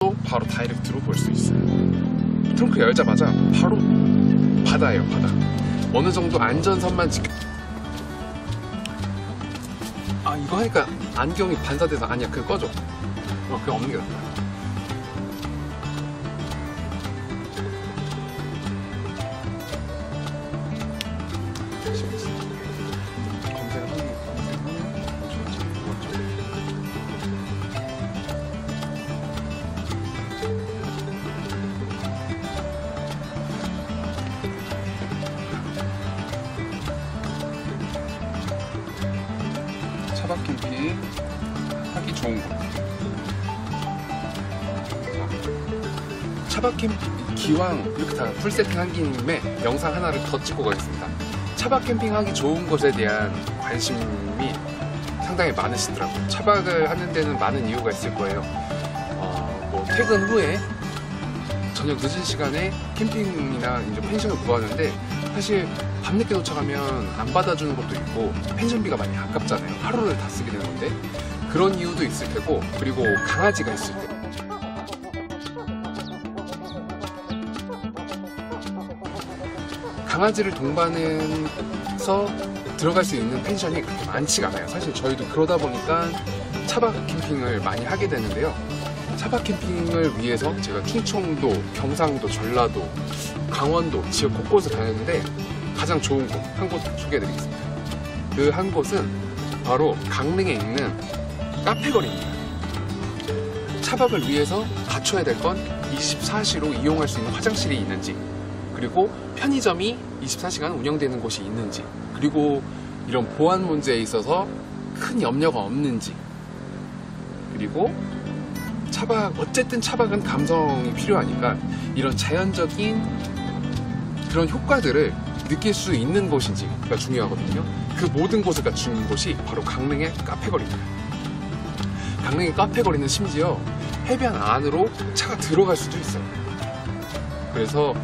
바로 다이렉트로 볼 수 있어요. 트렁크 열자마자 바로 바다예요, 바다. 어느 정도 안전선만 지켜. 아, 이거 하니까 안경이 반사돼서. 아니야, 그거 꺼줘. 그거 없는 게 낫다. 차박 캠핑 하기 좋은 곳. 차박 캠핑 기왕 이렇게 다 풀 세팅한 김에 영상 하나를 더 찍고 가겠습니다. 차박 캠핑 하기 좋은 곳에 대한 관심이 상당히 많으시더라고요. 차박을 하는 데는 많은 이유가 있을 거예요. 뭐 퇴근 후에 저녁 늦은 시간에 캠핑이나 이제 펜션을 구하는데 사실 밤늦게 도착하면 안 받아주는 것도 있고 펜션비가 많이 아깝잖아요. 하루를 다 쓰게 되는 건데 그런 이유도 있을 테고, 그리고 강아지가 있을 때 강아지를 동반해서 들어갈 수 있는 펜션이 그렇게 많지가 않아요. 사실 저희도 그러다 보니까 차박 캠핑을 많이 하게 되는데요. 차박 캠핑을 위해서 제가 충청도, 경상도, 전라도, 강원도 지역 곳곳을 다녔는데 가장 좋은 곳 한 곳 소개해드리겠습니다. 그 한 곳은 바로 강릉에 있는 카페거리입니다. 차박을 위해서 갖춰야 될 건 24시로 이용할 수 있는 화장실이 있는지, 그리고 편의점이 24시간 운영되는 곳이 있는지, 그리고 이런 보안 문제에 있어서 큰 염려가 없는지, 그리고 어쨌든 차박은 감성이 필요하니까 이런 자연적인 그런 효과들을 느낄 수 있는 곳인지가 중요하거든요. 그 모든 곳을 갖춘 곳이 바로 강릉의 카페거리입니다. 강릉의 카페거리는 심지어 해변 안으로 차가 들어갈 수도 있어요. 그래서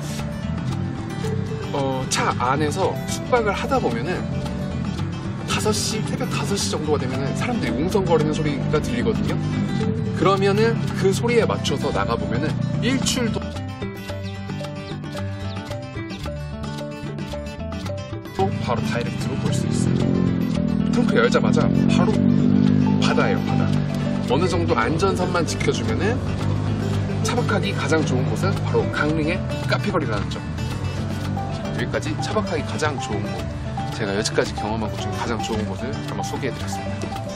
차 안에서 숙박을 하다 보면은 5시, 새벽 5시 정도가 되면은 사람들이 웅성거리는 소리가 들리거든요. 그러면은 그 소리에 맞춰서 나가보면은 일출도 바로 다이렉트로 볼 수 있어요. 트렁크 열자마자 바로 바다예요, 바다. 어느 정도 안전선만 지켜주면은 차박하기 가장 좋은 곳은 바로 강릉의 카페거리라는 점. 여기까지 차박하기 가장 좋은 곳, 제가 여지까지 경험한 곳 중에 가장 좋은 곳을 한번 소개해드렸습니다.